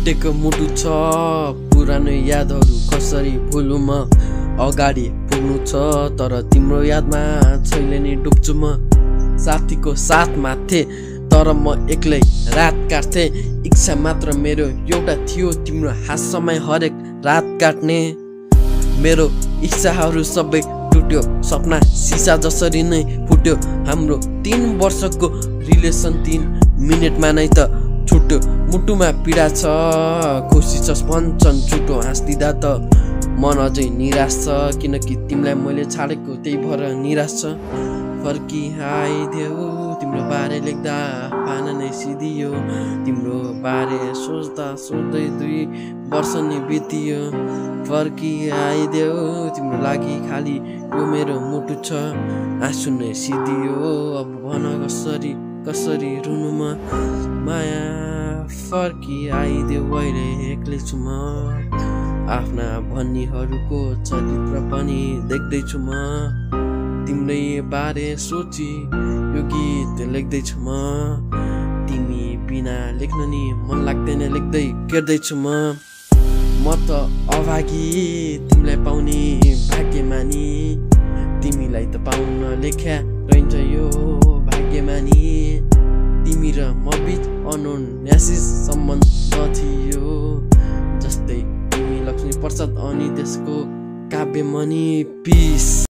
टुटेको मुटु छ पुरानो यादहरू कसरी भुलु म अगाडि पुग्नु छ तर तिम्रो यादमा छैन नि डुब्छु म साथीको साथमा थिए तर म एक्लै रात काट्थे इच्छा मात्र मेरो एउटा थियो तिम्रो हातसम्मै हरेक रात काट्ने मेरो इच्छाहरू सबै टुट्यो सपना सिसा जसरी नै फुट्यो हाम्रो 3 वर्षको रिलेसन 3 मिनेटमा नै त छुट्यो मुटुमा पीडा छ खुसी छ भन्छन् छुटो हाँस्दिँदा त मन अझै निराश छ किनकि तिमीलाई मैले छाडेको त्यही भएर निराश छ फर्की आइदेऊ तिम्रो बारे लेख्दा पाना नै सिधियो तिम्रो बारे सोच्दा सोच्दै 2 वर्ष नि बितियो फर्की आइदेऊ तिम्रो लागि खाली यो मेरो मुटु छ आँसु नै सिधियो अब भन कसरी रुनुमा माया फर्की आइदेऊ अहिले एक्लै छु म आफ्ना भन्नीहरूको चरित्र पनि देख्दैछु म तिम्रै बारे सोची यो गीत लेख्दैछु म तिमी बिना लेख्न नि मन लाग्दैन लेख्दै केर्दैछु म त अभागी तिमीलाई पाउने भाग्यमानी तिमीलाई त पाउन लेख्या रहन्छ यो भाग्यमानी तिमी र म बीच अनोन्यासिस सम्बन्ध थियो जस्तै तिमी लक्ष्मी प्रसाद अनि त्यसको काव्यमणि पिस।